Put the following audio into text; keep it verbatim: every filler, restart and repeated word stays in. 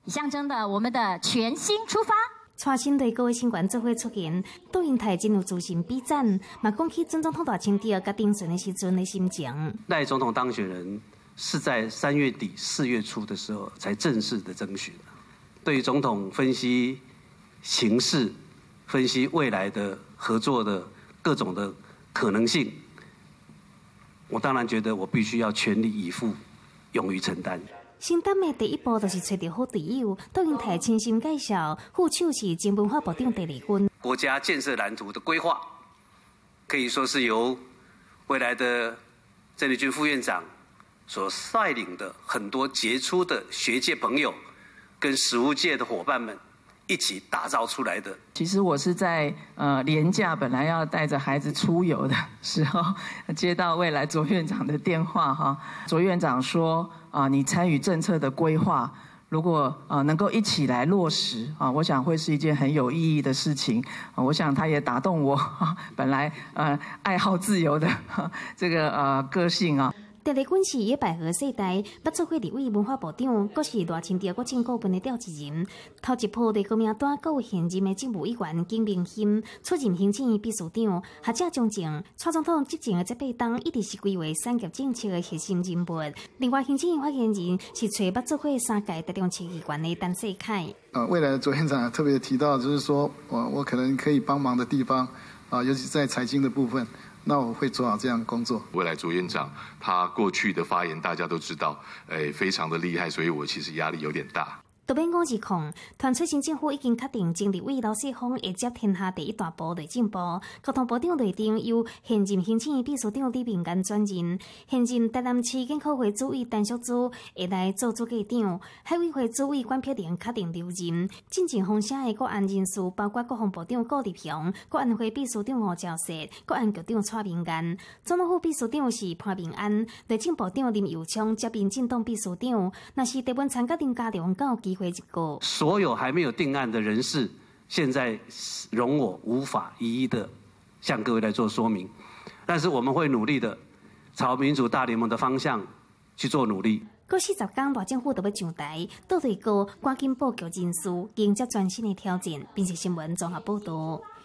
象征的我们的全新出发。 蔡新对各位新官做伙出现，杜英台真有自信比战，嘛讲起总统当大清朝甲丁顺的时阵的心情。 赖总统当选人是在三月底四月初的时候才正式的征询，对于总统分析形势、分析未来的合作的各种的可能性，我当然觉得我必须要全力以赴，勇于承担。 新党的第一步就是找到好队友，杜英台亲心介绍，副手是前文化部长戴立军。 国家建设蓝图的规划，可以说是由未来的郑丽君副院长所率领的很多杰出的学界朋友跟实务界的伙伴们一起打造出来的。 其实我是在呃连假本来要带着孩子出游的时候，接到未来左院长的电话哈，左院长说啊、呃，你参与政策的规划，如果呃能够一起来落实啊、呃，我想会是一件很有意义的事情。呃、我想他也打动我，啊、本来呃爱好自由的这个呃个性啊。 戴立军是野百合世代，捌做过立委文化部长，阁是大清朝国政顾问的调集人。头一波的国民党阁有现任的政务委员景明欣出任行政院秘书长，或者从前蔡总统执政的这八党一直是规划产业政策的核心人物。另外，行政院发言人是找捌做过三届台中市议员的陈世凯。 呃，未来的左院长特别提到，就是说我我可能可以帮忙的地方啊，尤其在财经的部分。那我会做好这样的工作。 未来左院长他过去的发言大家都知道，诶，非常的厉害，所以我其实压力有点大。 特别讲是控，团促新政府已经确定，经立委刘世芳会接天下第一大步内政部，交通部长内定由现任行政院秘书长李明安转任，现任台南市建考会主委陈淑珠会来做主计长，海委会主委关碧玲确定留任。进前风声的国安人士包括国防部长顾立雄、国安会秘书长吴钊燮、国安局长蔡明安，总统府秘书长是潘明安，内政部长林佑昌接任政党秘书长。若是地文参甲林佳龙，敢有机会？ 所有还没有定案的人士，现在容我无法一一的向各位来做说明，但是我们会努力的朝民主大联盟的方向去做努力。 过四十天，大政府就要上台，倒退过赶紧布局人事，迎接全新的挑战。并且新闻综合报道。